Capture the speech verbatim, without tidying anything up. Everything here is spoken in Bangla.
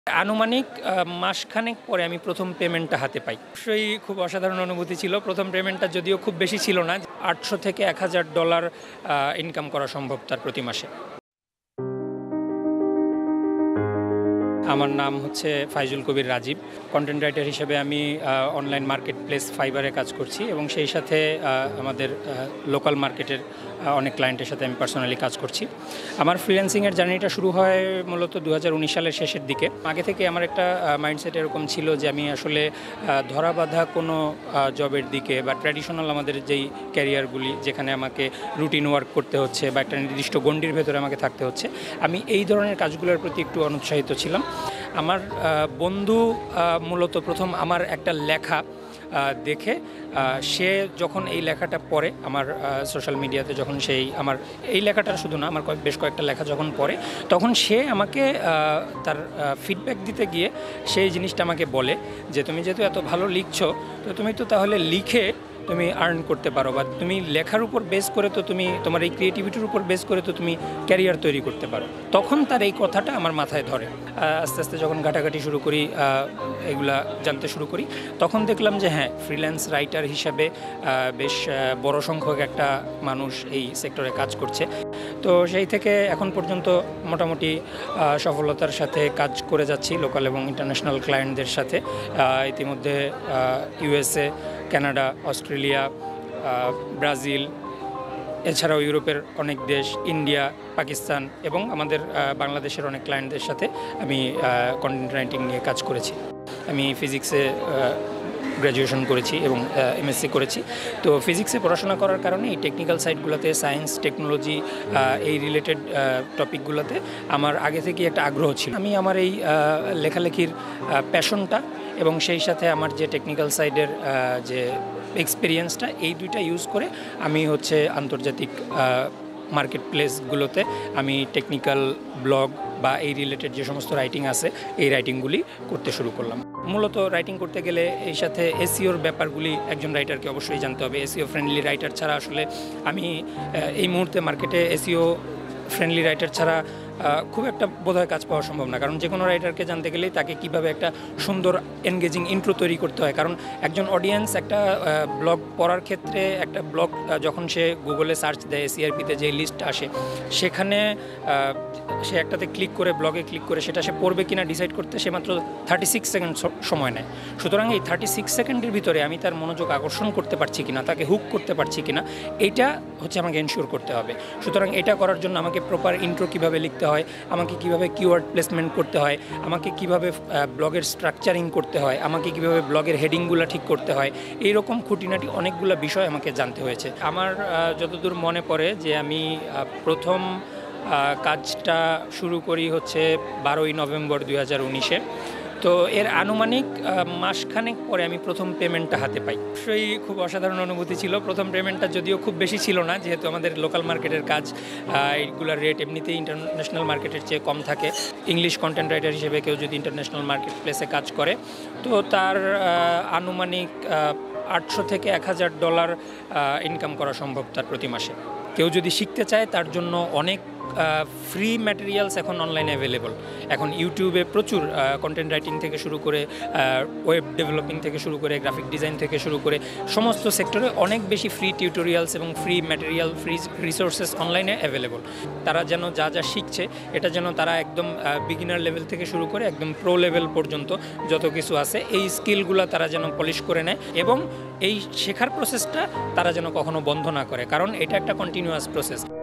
আনুমানিক মাসখানেক পরে আমি প্রথম পেমেন্টটা হাতে পাই। অবশ্যই খুব অসাধারণ অনুভূতি ছিল। প্রথম পেমেন্টটা যদিও খুব বেশি ছিল না, আটশো থেকে এক হাজার ডলার ইনকাম করা সম্ভব তার প্রতি মাসে। আমার নাম হচ্ছে ফাইজুল কবির রাজীব। কন্টেন্ট রাইটার হিসেবে আমি অনলাইন মার্কেট প্লেস ফাইবারে কাজ করছি এবং সেই সাথে আমাদের লোকাল মার্কেটের অনেক ক্লায়েন্টের সাথে আমি পার্সোনালি কাজ করছি। আমার ফ্রিল্যান্সিংয়ের জার্নিটা শুরু হয় মূলত দু হাজার উনিশ সালের শেষের দিকে। আগে থেকে আমার একটা মাইন্ডসেট এরকম ছিল যে আমি আসলে ধরা বাঁধা কোনো জবের দিকে বা ট্র্যাডিশনাল আমাদের যেই ক্যারিয়ারগুলি যেখানে আমাকে রুটিন ওয়ার্ক করতে হচ্ছে বা একটা নির্দিষ্ট গণ্ডির ভেতরে আমাকে থাকতে হচ্ছে, আমি এই ধরনের কাজগুলোর প্রতি একটু অনুৎসাহিত ছিলাম। আমার বন্ধু মূলত প্রথম আমার একটা লেখা দেখে সে যখন এই লেখাটা পড়ে আমার সোশ্যাল মিডিয়াতে, যখন সেই আমার এই লেখাটা শুধু না আমার বেশ কয়েকটা লেখা যখন পড়ে, তখন সে আমাকে তার ফিডব্যাক দিতে গিয়ে সেই জিনিসটা আমাকে বলে যে তুমি যেহেতু এত ভালো লিখছো, তো তুমি তো তাহলে লিখে তুমি আর্ন করতে পারো, বা তুমি লেখার উপর বেস করে তো তুমি তোমার এই ক্রিয়েটিভিটির উপর বেস করে তো তুমি ক্যারিয়ার তৈরি করতে পারো। তখন তার এই কথাটা আমার মাথায় ধরে। আস্তে আস্তে যখন ঘাটাঘাটি শুরু করি, এগুলা জানতে শুরু করি, তখন দেখলাম যে হ্যাঁ, ফ্রিল্যান্স রাইটার হিসাবে বেশ বড় সংখ্যক একটা মানুষ এই সেক্টরে কাজ করছে। তো সেই থেকে এখন পর্যন্ত মোটামুটি সফলতার সাথে কাজ করে যাচ্ছি লোকাল এবং ইন্টারন্যাশনাল ক্লায়েন্টদের সাথে। ইতিমধ্যে ইউএসএ, কানাডা, অস্ট্রেলিয়া, ব্রাজিল, এছাড়াও ইউরোপের অনেক দেশ, ইন্ডিয়া, পাকিস্তান এবং আমাদের বাংলাদেশের অনেক ক্লায়েন্টদের সাথে আমি কন্টেন্ট রাইটিং নিয়ে কাজ করেছি। আমি ফিজিক্সে গ্র্যাজুয়েশন করেছি এবং এমএসসি করেছি। তো ফিজিক্সে পড়াশোনা করার কারণে এই টেকনিক্যাল সাইডগুলোতে, সায়েন্স, টেকনোলজি, এই রিলেটেড টপিকগুলোতে আমার আগে থেকেই একটা আগ্রহ ছিল। আমি আমার এই লেখালেখির প্যাশনটা এবং সেই সাথে আমার যে টেকনিক্যাল সাইডের যে এক্সপিরিয়েন্সটা, এই দুইটা ইউজ করে আমি হচ্ছে আন্তর্জাতিক মার্কেট প্লেসগুলোতে আমি টেকনিক্যাল ব্লগ বা এই রিলেটেড যে সমস্ত রাইটিং আছে, এই রাইটিংগুলি করতে শুরু করলাম। মূলত রাইটিং করতে গেলে এই সাথে এসইওর ব্যাপারগুলি একজন রাইটারকে অবশ্যই জানতে হবে। এসইও ফ্রেন্ডলি রাইটার ছাড়া আসলে আমি এই মুহূর্তে মার্কেটে এসইও ফ্রেন্ডলি রাইটার ছাড়া খুব একটা বোধহয় কাজ পাওয়া সম্ভব না। কারণ যে কোনো রাইটারকে জানতে গেলেই তাকে কীভাবে একটা সুন্দর এনগেজিং ইন্ট্রো তৈরি করতে হয়। কারণ একজন অডিয়েন্স একটা ব্লগ পড়ার ক্ষেত্রে, একটা ব্লগ যখন সে গুগলে সার্চ দেয়, সিআরপিতে যে লিস্ট আসে, সেখানে সে একটাতে ক্লিক করে, ব্লগে ক্লিক করে সেটা সে পড়বে কিনা ডিসাইড করতে সে মাত্র থার্টি সিক্স সেকেন্ড সময় নেয়। সুতরাং এই থার্টি সিক্স সেকেন্ডের ভিতরে আমি তার মনোযোগ আকর্ষণ করতে পারছি কিনা, তাকে হুক করতে পারছি কিনা, এইটা হচ্ছে আমাকে এনশিওর করতে হবে। সুতরাং এটা করার জন্য আমাকে প্রপার ইন্ট্রো কীভাবে লিখতে হয়, আমাকে কিভাবে কিওয়ার্ড প্লেসমেন্ট করতে হয়, আমাকে কিভাবে ব্লগের স্ট্রাকচারিং করতে হয়, আমাকে কিভাবে ব্লগের হেডিংগুলো ঠিক করতে হয়, এইরকম খুঁটিনাটি অনেকগুলো বিষয় আমাকে জানতে হয়েছে। আমার যতদূর মনে পড়ে যে আমি প্রথম কাজটা শুরু করি হচ্ছে বারোই নভেম্বর দুই হাজার উনিশে। তো এর আনুমানিক মাসখানেক পরে আমি প্রথম পেমেন্টটা হাতে পাই। অবশ্যই খুব অসাধারণ অনুভূতি ছিল। প্রথম পেমেন্টটা যদিও খুব বেশি ছিল না, যেহেতু আমাদের লোকাল মার্কেটের কাজ, এইগুলোর রেট এমনিতেই ইন্টারন্যাশনাল মার্কেটের চেয়ে কম থাকে। ইংলিশ কন্টেন্ট রাইটার হিসেবে কেউ যদি ইন্টারন্যাশনাল মার্কেট প্লেসে কাজ করে, তো তার আনুমানিক আটশো থেকে এক হাজার ডলার ইনকাম করা সম্ভব তার প্রতি মাসে। কেউ যদি শিখতে চায় তার জন্য অনেক ফ্রি ম্যাটেরিয়ালস এখন অনলাইনে অ্যাভেলেবল। এখন ইউটিউবে প্রচুর কন্টেন্ট রাইটিং থেকে শুরু করে, ওয়েব ডেভেলপিং থেকে শুরু করে, গ্রাফিক ডিজাইন থেকে শুরু করে সমস্ত সেক্টরে অনেক বেশি ফ্রি টিউটোরিয়ালস এবং ফ্রি ম্যাটেরিয়াল, ফ্রি রিসোর্সেস অনলাইনে অ্যাভেলেবল। তারা যেন যা যা শিখছে, এটা যেন তারা একদম বিগিনার লেভেল থেকে শুরু করে একদম প্রো লেভেল পর্যন্ত যত কিছু আছে, এই স্কিলগুলো তারা যেন পলিশ করে নেয় এবং এই শেখার প্রসেসটা তারা যেন কখনো বন্ধ না করে, কারণ এটা একটা কন্টিনিউয়াস প্রসেস।